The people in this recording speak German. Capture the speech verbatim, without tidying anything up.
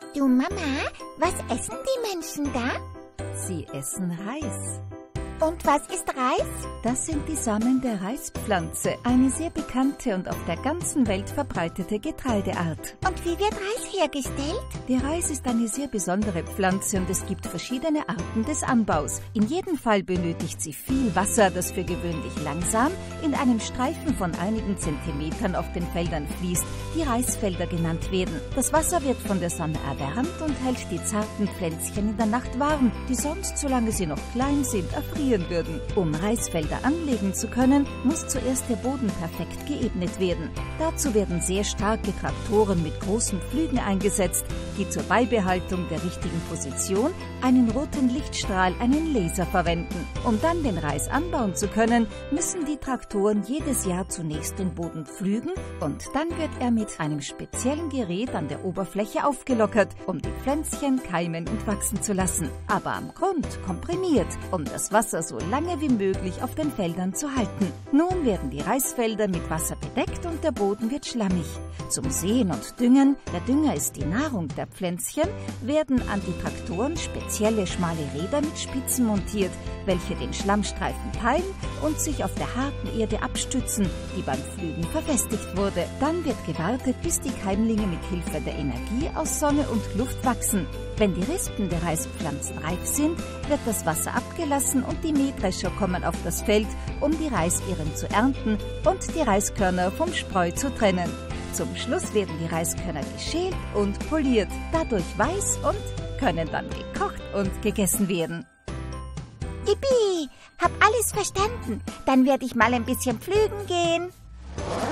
Du Mama, was essen die Menschen da? Sie essen Reis. Und was ist Reis? Das sind die Samen der Reispflanze, eine sehr bekannte und auf der ganzen Welt verbreitete Getreideart. Und wie wird Reis hergestellt? Der Reis ist eine sehr besondere Pflanze und es gibt verschiedene Arten des Anbaus. In jedem Fall benötigt sie viel Wasser, das für gewöhnlich langsam in einem Streifen von einigen Zentimetern auf den Feldern fließt, die Reisfelder genannt werden. Das Wasser wird von der Sonne erwärmt und hält die zarten Pflänzchen in der Nacht warm, die sonst, solange sie noch klein sind, erfrieren würden. Um Reisfelder anlegen zu können, muss zuerst der Boden perfekt geebnet werden. Dazu werden sehr starke Traktoren mit großen Pflügen eingesetzt, die zur Beibehaltung der richtigen Position einen roten Lichtstrahl, einen Laser verwenden. Um dann den Reis anbauen zu können, müssen die Traktoren jedes Jahr zunächst den Boden pflügen und dann wird er mit einem speziellen Gerät an der Oberfläche aufgelockert, um die Pflänzchen keimen und wachsen zu lassen, aber am Grund komprimiert, um das Wasser so lange wie möglich auf den Feldern zu halten. Nun werden die Reisfelder mit Wasser bedeckt und der Boden wird schlammig. Zum Säen und Düngen, der Dünger ist die Nahrung der Pflänzchen, werden an die Traktoren spezielle schmale Räder mit Spitzen montiert, welche den Schlammstreifen teilen und sich auf der harten Erde abstützen, die beim Pflügen verfestigt wurde. Dann wird gewartet, bis die Keimlinge mit Hilfe der Energie aus Sonne und Luft wachsen. Wenn die Rispen der Reispflanzen reif sind, wird das Wasser abgelassen und die Mähdrescher kommen auf das Feld, um die Reisähren zu ernten und die Reiskörner vom Spreu zu trennen. Zum Schluss werden die Reiskörner geschält und poliert, dadurch weiß und können dann gekocht und gegessen werden. Yippie, hab alles verstanden. Dann werde ich mal ein bisschen pflügen gehen.